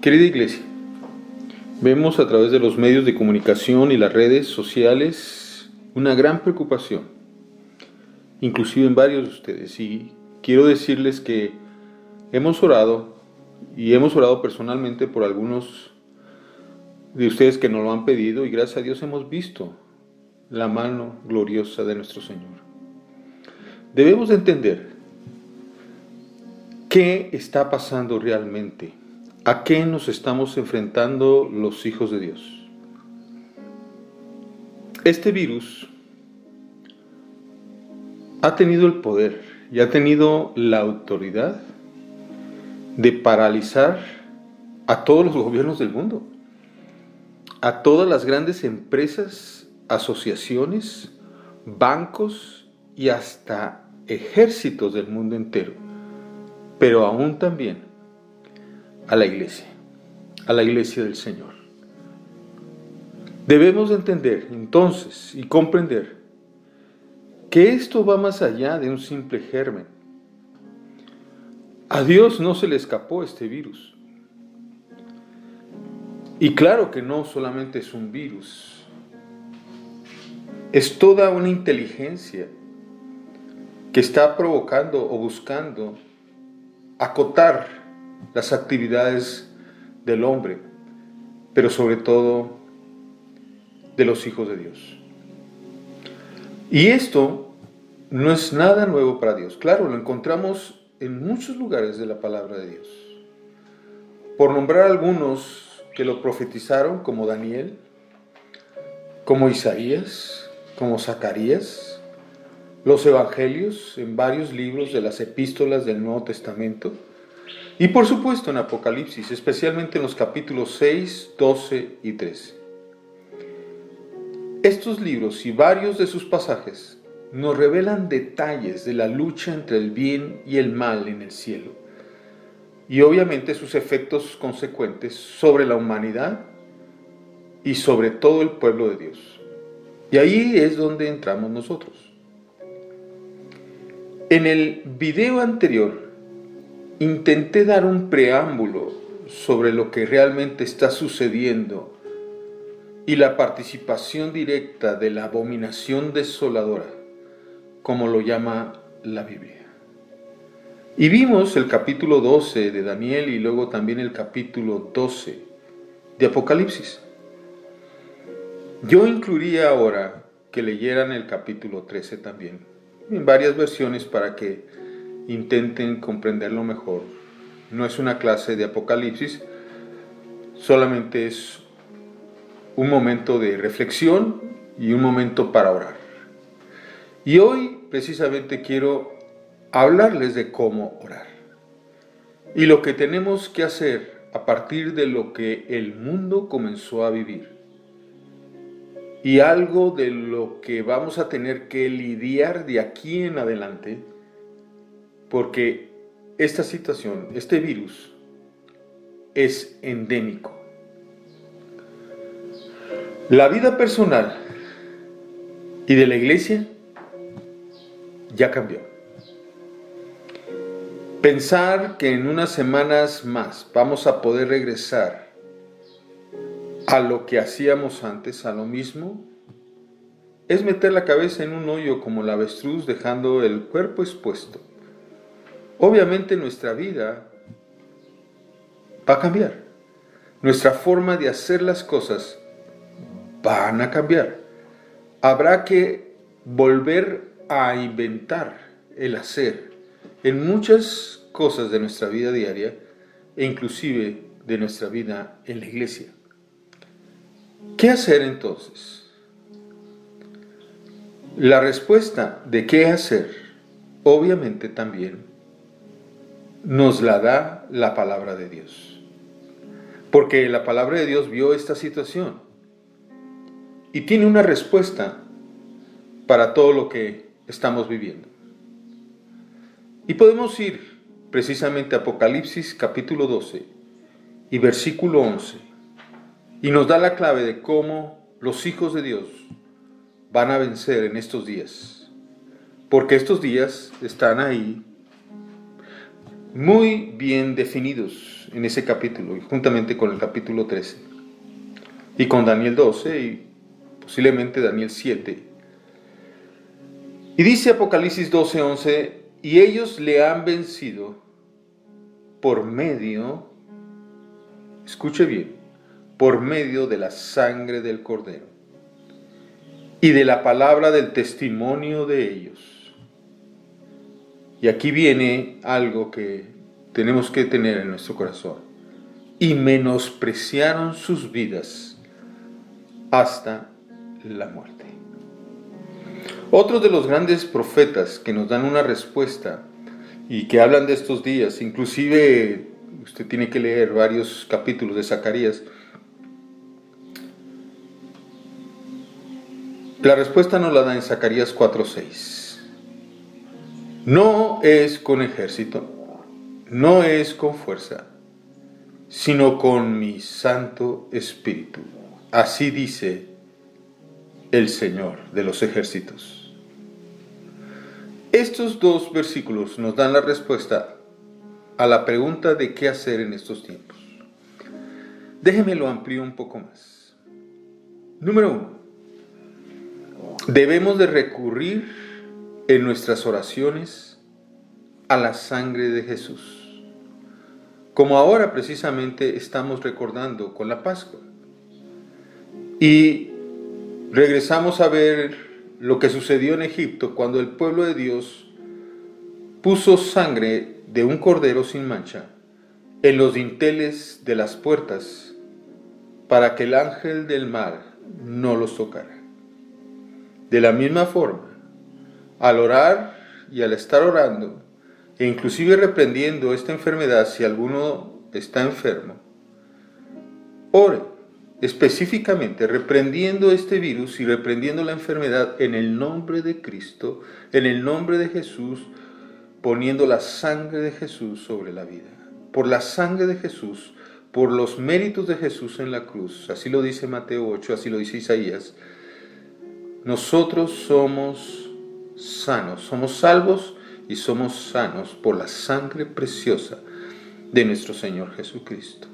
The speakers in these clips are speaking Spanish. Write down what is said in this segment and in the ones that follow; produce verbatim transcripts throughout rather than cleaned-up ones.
Querida iglesia, vemos a través de los medios de comunicación y las redes sociales una gran preocupación, inclusive en varios de ustedes, y quiero decirles que hemos orado y hemos orado personalmente por algunos de ustedes que nos lo han pedido, y gracias a Dios hemos visto la mano gloriosa de nuestro Señor. Debemos de entender qué está pasando realmente, a qué nos estamos enfrentando los hijos de Dios. Este virus ha tenido el poder y ha tenido la autoridad de paralizar a todos los gobiernos del mundo, a todas las grandes empresas, asociaciones, bancos y hasta ejércitos del mundo entero, pero aún también a la iglesia, a la iglesia del Señor. Debemos entender entonces y comprender que esto va más allá de un simple germen. A Dios no se le escapó este virus. Y claro que no solamente es un virus, es toda una inteligencia que está provocando o buscando acotar las actividades del hombre, pero sobre todo de los hijos de Dios. Y esto no es nada nuevo para Dios. Claro, lo encontramos en muchos lugares de la palabra de Dios. Por nombrar algunos que lo profetizaron, como Daniel, como Isaías, como Zacarías, los evangelios en varios libros de las epístolas del Nuevo Testamento, y por supuesto en Apocalipsis, especialmente en los capítulos seis, doce y trece. Estos libros y varios de sus pasajes nos revelan detalles de la lucha entre el bien y el mal en el cielo, y obviamente sus efectos consecuentes sobre la humanidad y sobre todo el pueblo de Dios. Y ahí es donde entramos nosotros. En el video anterior intenté dar un preámbulo sobre lo que realmente está sucediendo y la participación directa de la abominación desoladora, como lo llama la Biblia. Y vimos el capítulo doce de Daniel y luego también el capítulo doce de Apocalipsis. Yo incluiría ahora que leyeran el capítulo trece también, en varias versiones para que intenten comprenderlo mejor. No es una clase de Apocalipsis, solamente es un momento de reflexión y un momento para orar. Y hoy precisamente quiero hablarles de cómo orar y lo que tenemos que hacer a partir de lo que el mundo comenzó a vivir y algo de lo que vamos a tener que lidiar de aquí en adelante, porque esta situación, este virus, es endémico. La vida personal y de la iglesia ya cambió. Pensar que en unas semanas más vamos a poder regresar a lo que hacíamos antes, a lo mismo, es meter la cabeza en un hoyo como el avestruz, dejando el cuerpo expuesto. Obviamente nuestra vida va a cambiar. Nuestra forma de hacer las cosas van a cambiar. Habrá que volver a inventar el hacer en muchas cosas de nuestra vida diaria e inclusive de nuestra vida en la iglesia. ¿Qué hacer entonces? La respuesta de qué hacer, obviamente también nos la da la palabra de Dios. Porque la palabra de Dios vio esta situación y tiene una respuesta para todo lo que estamos viviendo. Y podemos ir precisamente a Apocalipsis capítulo doce y versículo once, y nos da la clave de cómo los hijos de Dios van a vencer en estos días. Porque estos días están ahí muy bien definidos vimos en ese capítulo, y juntamente con el capítulo trece, y con Daniel doce, y posiblemente Daniel siete. Y dice Apocalipsis doce, once, y ellos le han vencido por medio, escuche bien, por medio de la sangre del Cordero y de la palabra del testimonio de ellos. Y aquí viene algo que tenemos que tener en nuestro corazón. Y menospreciaron sus vidas hasta la muerte. Otros de los grandes profetas que nos dan una respuesta y que hablan de estos días, inclusive usted tiene que leer varios capítulos de Zacarías, la respuesta nos la da en Zacarías cuatro, seis. No es con ejército, no es con fuerza, sino con mi Santo Espíritu. Así dice el Señor de los ejércitos. Estos dos versículos nos dan la respuesta a la pregunta de qué hacer en estos tiempos. Déjeme lo amplío un poco más. Número uno, debemos de recurrir en nuestras oraciones a la sangre de Jesús, como ahora precisamente estamos recordando con la Pascua. Y regresamos a ver lo que sucedió en Egipto cuando el pueblo de Dios puso sangre de un cordero sin mancha en los dinteles de las puertas para que el ángel del mal no los tocara. De la misma forma, al orar y al estar orando, e inclusive reprendiendo esta enfermedad si alguno está enfermo, ore específicamente reprendiendo este virus y reprendiendo la enfermedad en el nombre de Cristo, en el nombre de Jesús, poniendo la sangre de Jesús sobre la vida. Por la sangre de Jesús, por los méritos de Jesús en la cruz, así lo dice Mateo ocho, así lo dice Isaías, nosotros somos sanos, somos salvos y somos sanos por la sangre preciosa de nuestro Señor Jesucristo.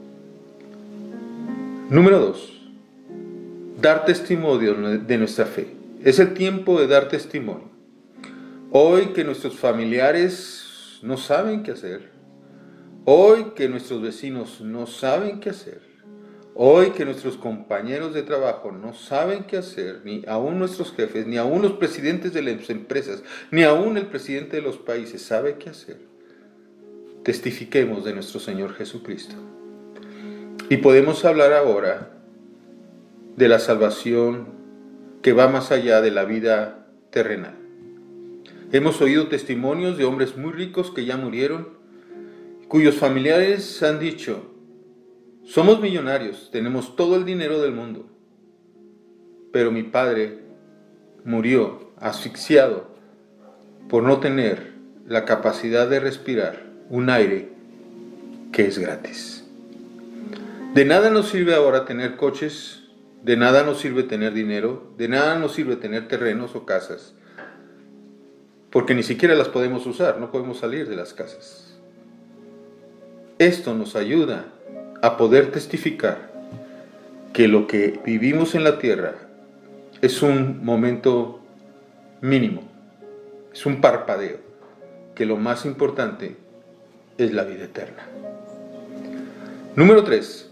Número dos, dar testimonio de nuestra fe. Es el tiempo de dar testimonio. Hoy que nuestros familiares no saben qué hacer, hoy que nuestros vecinos no saben qué hacer, hoy que nuestros compañeros de trabajo no saben qué hacer, ni aún nuestros jefes, ni aún los presidentes de las empresas, ni aún el presidente de los países sabe qué hacer, testifiquemos de nuestro Señor Jesucristo. Y podemos hablar ahora de la salvación que va más allá de la vida terrenal. Hemos oído testimonios de hombres muy ricos que ya murieron, cuyos familiares han dicho, somos millonarios, tenemos todo el dinero del mundo, pero mi padre murió asfixiado por no tener la capacidad de respirar un aire que es gratis. De nada nos sirve ahora tener coches, de nada nos sirve tener dinero, de nada nos sirve tener terrenos o casas, porque ni siquiera las podemos usar, no podemos salir de las casas. Esto nos ayuda a poder testificar que lo que vivimos en la tierra es un momento mínimo, es un parpadeo, que lo más importante es la vida eterna. Número tres.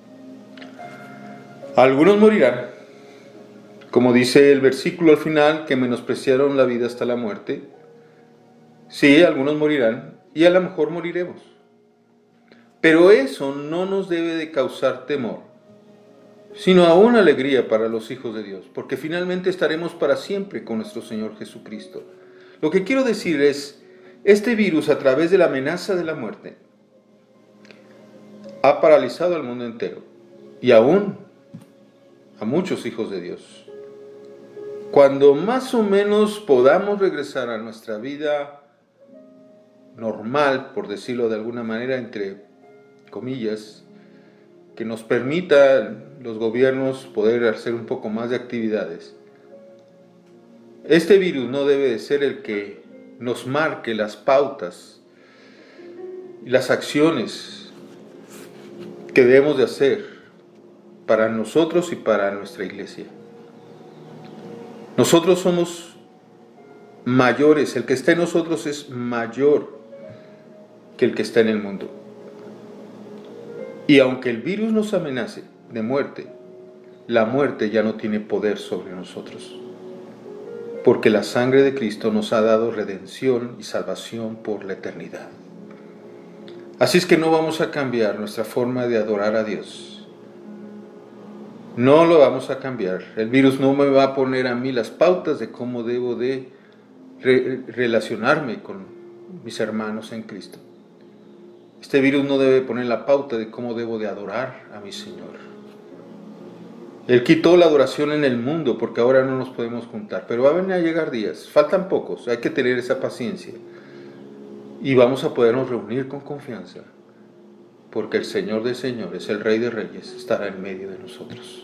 Algunos morirán, como dice el versículo al final, que menospreciaron la vida hasta la muerte. Sí, algunos morirán y a lo mejor moriremos. Pero eso no nos debe de causar temor, sino aún alegría para los hijos de Dios, porque finalmente estaremos para siempre con nuestro Señor Jesucristo. Lo que quiero decir es, este virus a través de la amenaza de la muerte ha paralizado al mundo entero y aún a muchos hijos de Dios. Cuando más o menos podamos regresar a nuestra vida normal, por decirlo de alguna manera, entre comillas, que nos permita los gobiernos poder hacer un poco más de actividades, este virus no debe de ser el que nos marque las pautas y las acciones que debemos de hacer para nosotros y para nuestra iglesia. Nosotros somos mayores, el que está en nosotros es mayor que el que está en el mundo. Y aunque el virus nos amenace de muerte, la muerte ya no tiene poder sobre nosotros, porque la sangre de Cristo nos ha dado redención y salvación por la eternidad. Así es que no vamos a cambiar nuestra forma de adorar a Dios. No lo vamos a cambiar. El virus no me va a poner a mí las pautas de cómo debo de re- relacionarme con mis hermanos en Cristo. Este virus no debe poner la pauta de cómo debo de adorar a mi Señor. Él quitó la adoración en el mundo porque ahora no nos podemos juntar. Pero va a venir a llegar días, faltan pocos, hay que tener esa paciencia. Y vamos a podernos reunir con confianza, porque el Señor de señores, el Rey de reyes, estará en medio de nosotros.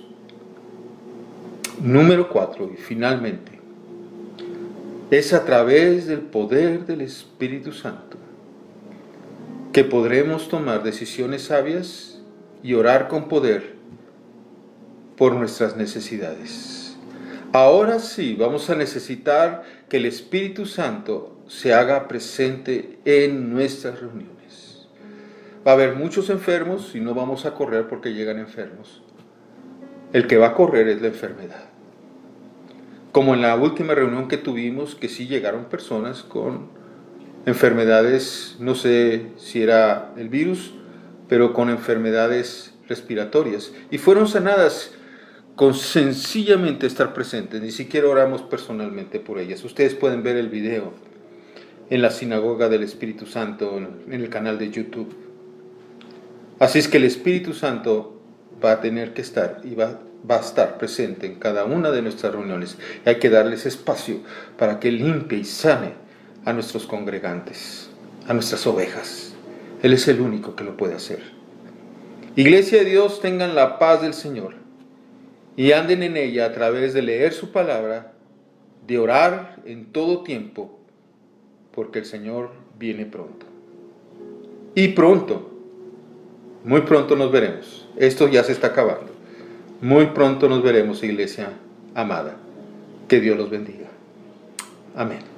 Número cuatro, y finalmente, es a través del poder del Espíritu Santo que podremos tomar decisiones sabias y orar con poder por nuestras necesidades. Ahora sí, vamos a necesitar que el Espíritu Santo se haga presente en nuestras reuniones. Va a haber muchos enfermos y no vamos a correr porque llegan enfermos. El que va a correr es la enfermedad. Como en la última reunión que tuvimos, que sí llegaron personas con enfermedades, no sé si era el virus, pero con enfermedades respiratorias. Y fueron sanadas con sencillamente estar presentes. Ni siquiera oramos personalmente por ellas. Ustedes pueden ver el video en la Sinagoga del Espíritu Santo, en el canal de YouTube. Así es que el Espíritu Santo va a tener que estar y va, va a estar presente en cada una de nuestras reuniones. Y hay que darles espacio para que limpie y sane a nuestros congregantes, a nuestras ovejas. Él es el único que lo puede hacer. Iglesia de Dios, tengan la paz del Señor y anden en ella a través de leer su palabra, de orar en todo tiempo, porque el Señor viene pronto. Y pronto, muy pronto nos veremos. Esto ya se está acabando. Muy pronto nos veremos, iglesia amada. Que Dios los bendiga. Amén.